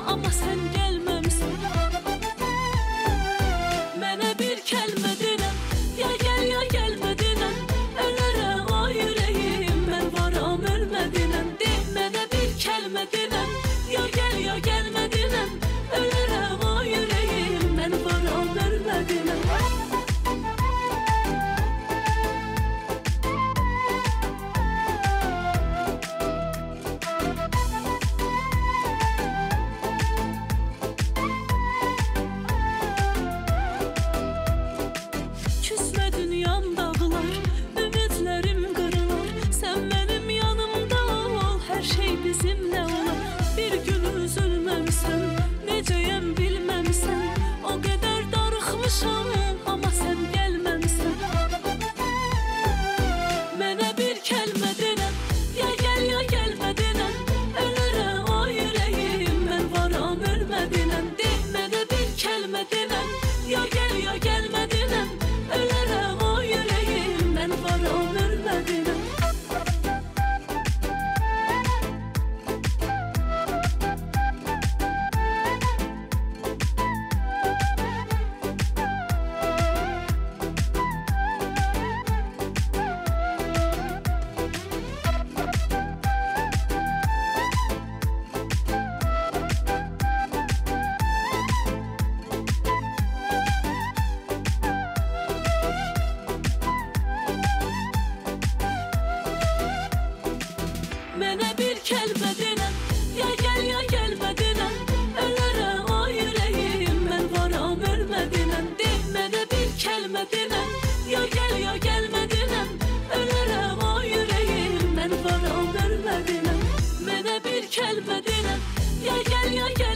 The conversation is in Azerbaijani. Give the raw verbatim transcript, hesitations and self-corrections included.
amma sən gəlməmsən. Mənə bir kəlmə denən, ya gəl ya gəlmə denən, ölərəm o ürəyim, mən varam ölmə denən. De mənə bir kəlmə denən, ya gəl ya gəlmə denən, ölərəm o ürəyim, mən varam ölmə denən. Küsmə dünyam dağılar, ümidlərim qırılar, sən mənim yanımda ol, hər şey bizimlə olar. Bir gün üzülməmsən, necəyəm bilməmsən, o qədər darıxmışam, amma sən gəlməmsən. Mənə bir kəlmə denən, ya gəl ya gəlmə denən, ölərəm o ürəyim, mən varam ölmə denən. De mənə bir kəlmə denən, ya gəl ya gəlmə denən, ölərəm o ürəyim, mən varam ölmə denən. Mənə bir kəlmə denən, ya gəl ya gəlmə denən, ölərəm o ürəyim, mən varam ölmə denən. De mənə bir kəlmə denən, ya gəl ya gəlmə denən, ölərəm o ürəyim, mən varam ölmə denən. Mənə bir kəlmə denən, ya gəl ya gəl